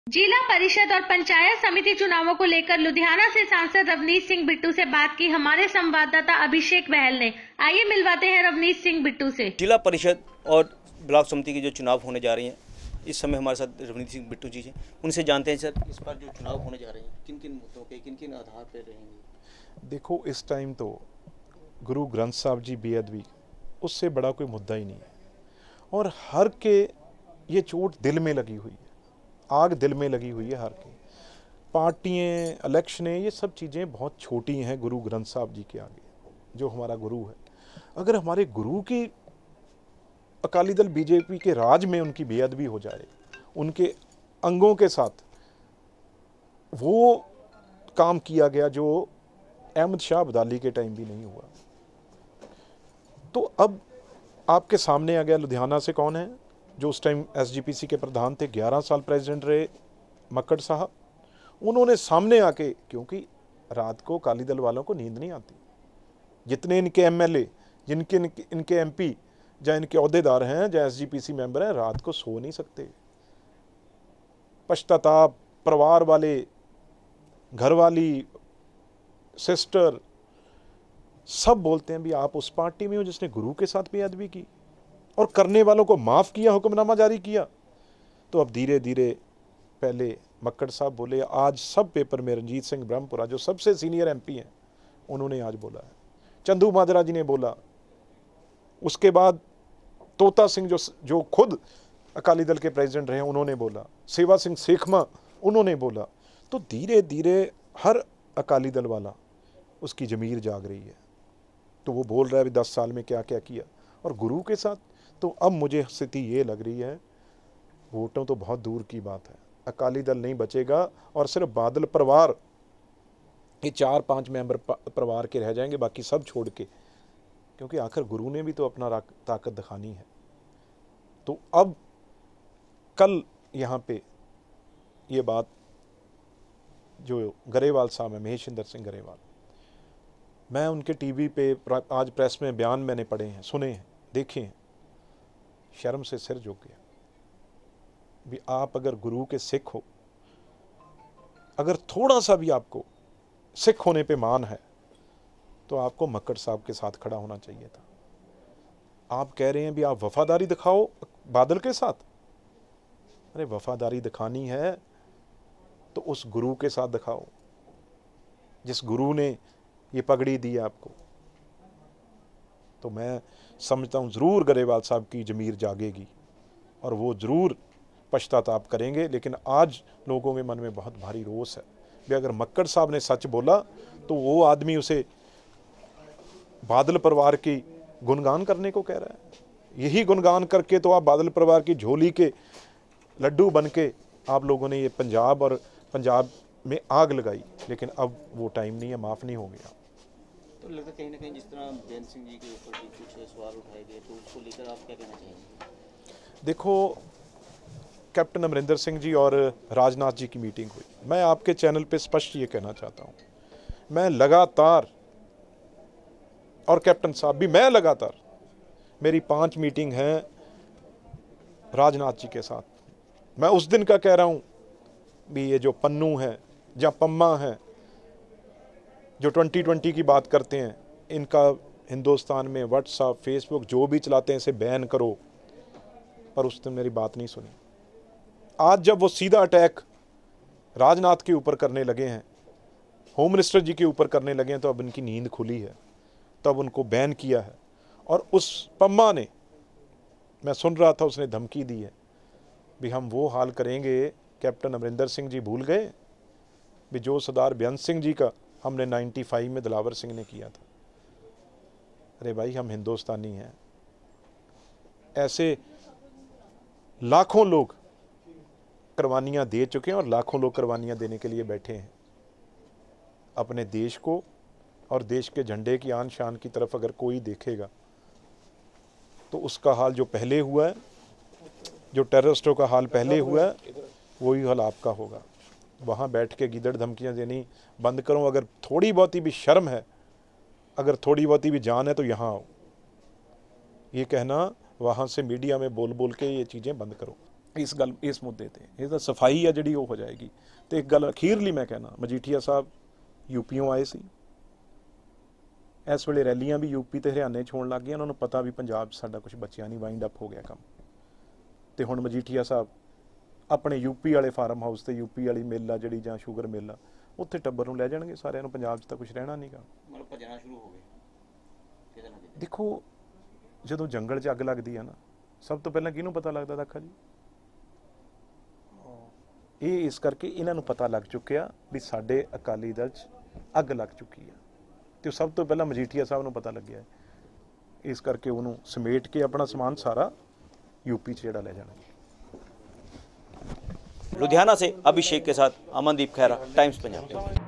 जिला परिषद और पंचायत समिति चुनावों को लेकर लुधियाना से सांसद रवनीत सिंह बिट्टू से बात की हमारे संवाददाता अभिषेक बहल ने। आइए मिलवाते हैं रवनीत सिंह बिट्टू से। जिला परिषद और ब्लॉक समिति की जो चुनाव होने जा रही हैं, इस समय हमारे साथ रवनीत सिंह बिट्टू जी हैं। उनसे जानते हैं सर, इस बार जो चुनाव होने जा रहे हैं किन किन मुद्दों पे, किन किन आधार पर रहेंगे? देखो, इस टाइम तो गुरु ग्रंथ साहब जी बेअदबी, उससे बड़ा कोई मुद्दा ही नहीं है। और हर के ये चोट दिल में लगी हुई है, आग दिल में लगी हुई है हर के। पार्टियाँ, इलेक्शनें, ये सब चीज़ें बहुत छोटी हैं गुरु ग्रंथ साहब जी के आगे, जो हमारा गुरु है। अगर हमारे गुरु की अकाली दल बीजेपी के राज में उनकी बेअदबी हो जाए, उनके अंगों के साथ वो काम किया गया जो अहमद शाह अब्दाली के टाइम भी नहीं हुआ, तो अब आपके सामने आ गया लुधियाना से कौन है जो उस टाइम एसजीपीसी के प्रधान थे, 11 साल प्रेसिडेंट रहे मक्कड़ साहब। उन्होंने सामने आके, क्योंकि रात को अकाली दल वालों को नींद नहीं आती, जितने इनके एमएलए, जिनके इनके एमपी या इनके अहदेदार हैं, या एसजीपीसी मेंबर हैं, रात को सो नहीं सकते। पश्चाताप, परिवार वाले, घरवाली, सिस्टर, सब बोलते हैं भी आप उस पार्टी में हो जिसने गुरु के साथ बेअदबी की और करने वालों को माफ़ किया, हुक्मनामा जारी किया। तो अब धीरे धीरे, पहले मक्कड़ साहब बोले, आज सब पेपर में रणजीत सिंह ब्रह्मपुरा जो सबसे सीनियर एमपी हैं, उन्होंने आज बोला है। चंदू माजरा जी ने बोला, उसके बाद तोता सिंह जो खुद अकाली दल के प्रेसिडेंट रहे, उन्होंने बोला। सेवा सिंह सेखमा, उन्होंने बोला। तो धीरे धीरे हर अकाली दल वाला उसकी ज़मीर जाग रही है। तो वो बोल रहा है भी 10 साल में क्या क्या किया, और गुरु के साथ। तो अब मुझे स्थिति ये लग रही है, वोटों तो बहुत दूर की बात है, अकाली दल नहीं बचेगा और सिर्फ बादल परिवार, ये 4-5 मेंबर परिवार के रह जाएंगे, बाकी सब छोड़ के, क्योंकि आखिर गुरु ने भी तो अपना ताकत दिखानी है। तो अब कल यहाँ पे ये बात जो गरेवाल साहब है, महेशिंदर सिंह गरेवाल, मैं उनके टीवी पे आज प्रेस में बयान मैंने पढ़े हैं, सुने हैं, देखे हैं, शर्म से सिर झुक गया भी आप अगर गुरु के सिख हो, अगर थोड़ा सा भी आपको सिख होने पे मान है, तो आपको मक्कड़ साहब के साथ खड़ा होना चाहिए था। आप कह रहे हैं भी आप वफादारी दिखाओ बादल के साथ। अरे वफादारी दिखानी है तो उस गुरु के साथ दिखाओ जिस गुरु ने ये पगड़ी दी आपको। तो मैं समझता हूँ ज़रूर गरेवाल साहब की ज़मीर जागेगी और वो ज़रूर पश्चाताप करेंगे। लेकिन आज लोगों के मन में बहुत भारी रोष है भी अगर मक्कड़ साहब ने सच बोला तो वो आदमी उसे बादल परिवार की गुणगान करने को कह रहा है। यही गुणगान करके तो आप बादल परिवार की झोली के लड्डू बन के आप लोगों ने ये पंजाब और पंजाब में आग लगाई। लेकिन अब वो टाइम नहीं है, माफ़ नहीं हो गया। तो लगता है कहीं ना कहीं जिस तरह बेन सिंह जी के ऊपर भी कुछ सवाल उठाए गए, तो उसको लेकर आप क्या कहना चाहेंगे? देखो, कैप्टन अमरिंदर सिंह जी और राजनाथ जी की मीटिंग हुई। मैं आपके चैनल पे स्पष्ट ये कहना चाहता हूँ, मैं लगातार, और कैप्टन साहब भी, मैं लगातार, मेरी 5 मीटिंग हैं राजनाथ जी के साथ। मैं उस दिन का कह रहा हूँ भी ये जो पन्नू है या पम्मा है जो 2020 की बात करते हैं, इनका हिंदुस्तान में व्हाट्सएप, फेसबुक जो भी चलाते हैं इसे बैन करो, पर उस दिन मेरी बात नहीं सुनी। आज जब वो सीधा अटैक राजनाथ के ऊपर करने लगे हैं, होम मिनिस्टर जी के ऊपर करने लगे हैं, तो अब इनकी नींद खुली है, तब उनको बैन किया है। और उस पम्मा ने, मैं सुन रहा था, उसने धमकी दी है भी हम वो हाल करेंगे। कैप्टन अमरिंदर सिंह जी भूल गए भी जो सरदार बेअंत सिंह जी का हमने 95 में दिलावर सिंह ने किया था। अरे भाई, हम हिंदुस्तानी हैं। ऐसे लाखों लोग कुर्बानियाँ दे चुके हैं और लाखों लोग कुर्बानियाँ देने के लिए बैठे हैं। अपने देश को और देश के झंडे की आन शान की तरफ अगर कोई देखेगा तो उसका हाल जो पहले हुआ है, जो टेररिस्टों का हाल पहले हुआ है, वही हाल आपका होगा। वहाँ बैठ के गीदड़ धमकियाँ देनी बंद करो। अगर थोड़ी बहुत भी शर्म है, अगर थोड़ी बहुत भी जान है, तो यहाँ आओ। ये कहना वहाँ से मीडिया में बोल बोल के ये चीज़ें बंद करो। इस मुद्दे ते ਇਹਦਾ ਸਫਾਈ ਆ ਜਿਹੜੀ ਉਹ ਹੋ ਜਾਏਗੀ। ਤੇ ਇੱਕ ਗੱਲ ਅਖੀਰਲੀ ਮੈਂ ਕਹਿਣਾ, ਮਜੀਠੀਆ ਸਾਹਿਬ यूपीओ ਆਏ ਸੀ, ਇਸ ਵੇਲੇ ਰੈਲੀਆਂ ਵੀ यूपी ਤੇ ਹਰਿਆਣੇ 'ਚ ਹੋਣ ਲੱਗ ਗਈਆਂ। ਉਹਨਾਂ ਨੂੰ ਪਤਾ ਵੀ ਪੰਜਾਬ 'ਚ ਸਾਡਾ ਕੁਝ ਬਚਿਆ ਨਹੀਂ, ਵਾਈਂਡ ਅਪ ਹੋ ਗਿਆ ਕੰਮ। ਤੇ ਹੁਣ ਮਜੀਠੀਆ ਸਾਹਿਬ ਆਪਣੇ यूपी ਵਾਲੇ ਫਾਰਮ ਹਾਊਸ ਤੇ यूपी ਵਾਲੀ ਮਿੱਲ ਆ ਜਿਹੜੀ ਜਾਂ ਸ਼ੂਗਰ ਮਿੱਲ ਆ, ਉੱਥੇ ਟੱਬਰ ਨੂੰ ਲੈ ਜਾਣਗੇ ਸਾਰਿਆਂ ਨੂੰ। ਪੰਜਾਬ 'ਚ ਤਾਂ ਕੁਝ ਰਹਿਣਾ ਨਹੀਂਗਾ। ਮਤਲਬ ਭੱਜਣਾ ਸ਼ੁਰੂ ਹੋ ਗਏ। ਦੇਖੋ, ਜਦੋਂ ਜੰਗਲ 'ਚ ਅੱਗ ਲੱਗਦੀ ਆ ਨਾ, ਸਭ ਤੋਂ ਪਹਿਲਾਂ ਕਿਹਨੂੰ ਪਤਾ ਲੱਗਦਾ ਦਾਖਾ ਜੀ? ਇਹ ਇਸ ਕਰਕੇ ਇਹਨਾਂ ਨੂੰ ਪਤਾ ਲੱਗ ਚੁੱਕਿਆ ਵੀ ਸਾਡੇ ਅਕਾਲੀ ਦਲ 'ਚ ਅੱਗ ਲੱਗ ਚੁੱਕੀ ਆ, ਤੇ ਉਹ ਸਭ ਤੋਂ ਪਹਿਲਾਂ ਮਜੀਠੀਆ ਸਾਹਿਬ ਨੂੰ ਪਤਾ ਲੱਗਿਆ। ਇਸ ਕਰਕੇ ਉਹਨੂੰ ਸਮੇਟ ਕੇ ਆਪਣਾ ਸਮਾਨ ਸਾਰਾ यूपी 'ਚ ਜਿਹੜਾ ਲੈ ਜਾਣਾ। लुधियाना से अभिषेक के साथ अमनदीप खैरा, टाइम्स पंजाब।